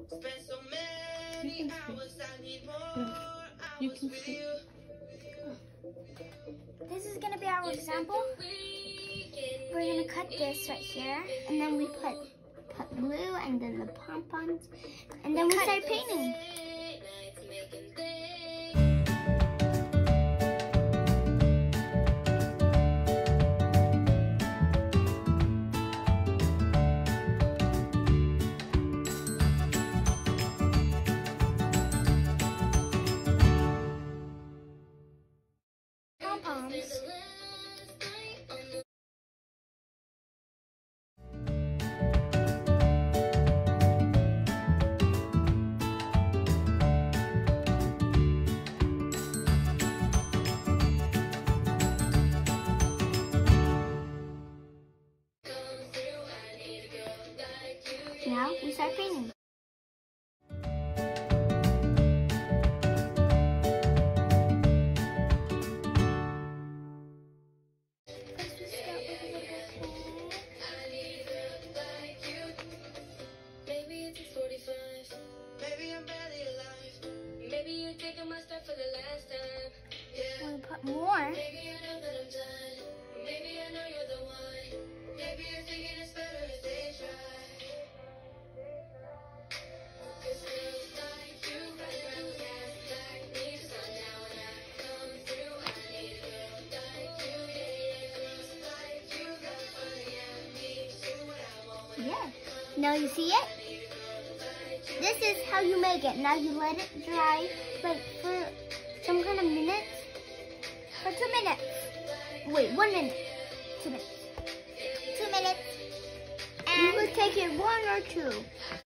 You can see. You can see. This is gonna be our example. We're gonna cut this right here, and then we put glue, and then the pom-poms, and then we start painting. Pom-poms. Now we start painting. We'll put more. Yeah. Now you see it? This is how you make it. Now you let it dry, like for some kind of minutes. For 2 minutes. Wait, 1 minute. 2 minutes. 2 minutes. And you could take it 1 or 2.